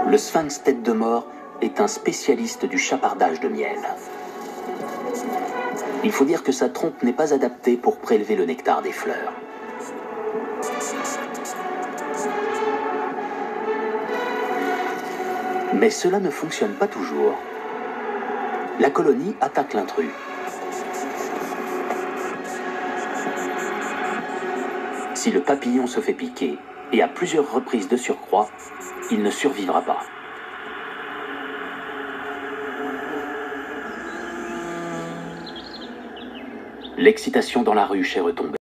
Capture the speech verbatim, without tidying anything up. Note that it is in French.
Le sphinx tête de mort est un spécialiste du chapardage de miel. Il faut dire que sa trompe n'est pas adaptée pour prélever le nectar des fleurs. Mais cela ne fonctionne pas toujours. La colonie attaque l'intrus. Si le papillon se fait piquer, et à plusieurs reprises de surcroît, il ne survivra pas. L'excitation dans la ruche est retombée.